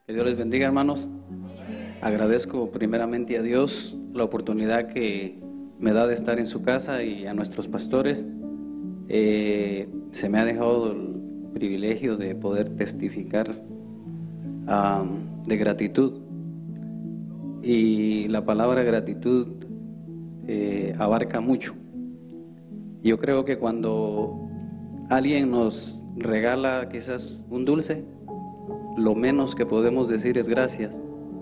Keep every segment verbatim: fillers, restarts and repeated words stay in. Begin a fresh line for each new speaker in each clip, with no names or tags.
Que Dios les bendiga, hermanos. Agradezco primeramente a Dios la oportunidad que me da de estar en su casa y a nuestros pastores. Eh, se me ha dejado el privilegio de poder testificar um, de gratitud. Y la palabra gratitud eh, abarca mucho. Yo creo que cuando alguien nos regala quizás un dulce, lo menos que podemos decir es gracias.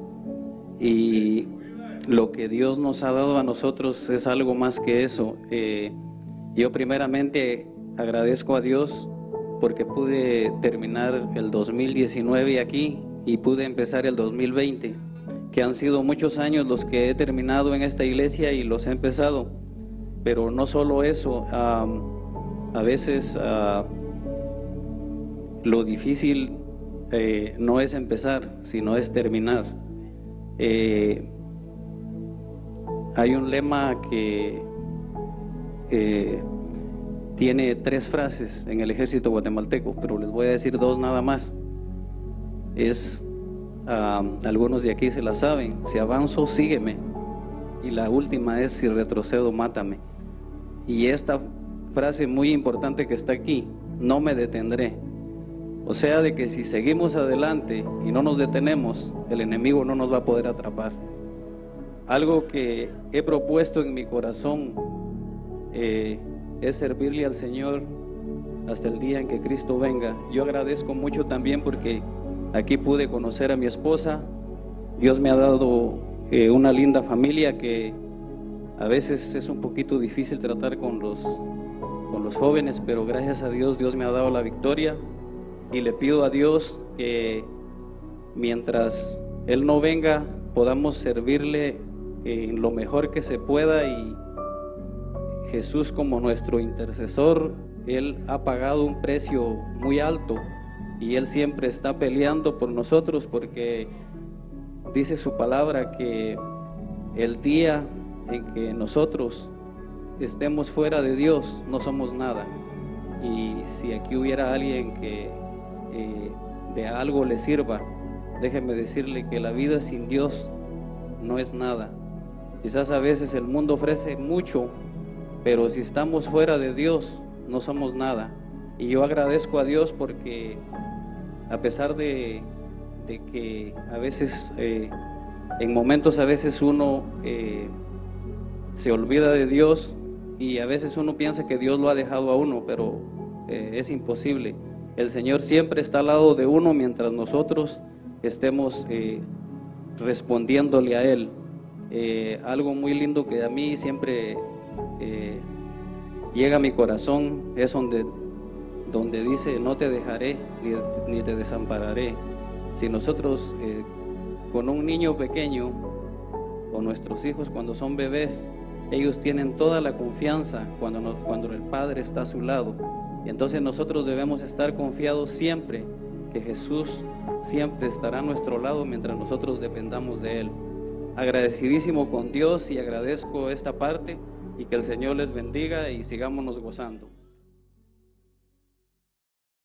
Y lo que Dios nos ha dado a nosotros es algo más que eso. Eh, yo primeramente agradezco a Dios porque pude terminar el dos mil diecinueve aquí y pude empezar el dos mil veinte, que han sido muchos años los que he terminado en esta iglesia y los he empezado. Pero no solo eso, um, a veces uh, lo difícil eh, no es empezar, sino es terminar. Eh, hay un lema que eh, tiene tres frases en el ejército guatemalteco, pero les voy a decir dos nada más. Es, uh, algunos de aquí se la saben: si avanzo, sígueme. Y la última es: si retrocedo, mátame. Y esta frase muy importante que está aquí: no me detendré. O sea, de que si seguimos adelante y no nos detenemos, el enemigo no nos va a poder atrapar. Algo que he propuesto en mi corazón eh, es servirle al Señor hasta el día en que Cristo venga. Yo agradezco mucho también porque aquí pude conocer a mi esposa. Dios me ha dado eh, una linda familia que a veces es un poquito difícil tratar con los, con los jóvenes, pero gracias a Dios, Dios me ha dado la victoria. Y le pido a Dios que mientras Él no venga, podamos servirle en lo mejor que se pueda. Y Jesús, como nuestro intercesor, Él ha pagado un precio muy alto y Él siempre está peleando por nosotros, porque dice su palabra que el día en que nosotros estemos fuera de Dios no somos nada. Y si aquí hubiera alguien que eh, de algo le sirva, déjeme decirle que la vida sin Dios no es nada. Quizás a veces el mundo ofrece mucho, pero si estamos fuera de Dios no somos nada. Y yo agradezco a Dios porque a pesar de, de que a veces eh, en momentos a veces uno eh, se olvida de Dios, y a veces uno piensa que Dios lo ha dejado a uno, pero eh, es imposible. El Señor siempre está al lado de uno mientras nosotros estemos eh, respondiéndole a Él. Eh, algo muy lindo que a mí siempre eh, llega a mi corazón es donde, donde dice: no te dejaré ni, ni te desampararé. Si nosotros eh, con un niño pequeño o nuestros hijos cuando son bebés, ellos tienen toda la confianza cuando, no, cuando el Padre está a su lado. Y entonces nosotros debemos estar confiados siempre que Jesús siempre estará a nuestro lado mientras nosotros dependamos de Él. Agradecidísimo con Dios y agradezco esta parte, y que el Señor les bendiga y sigámonos gozando.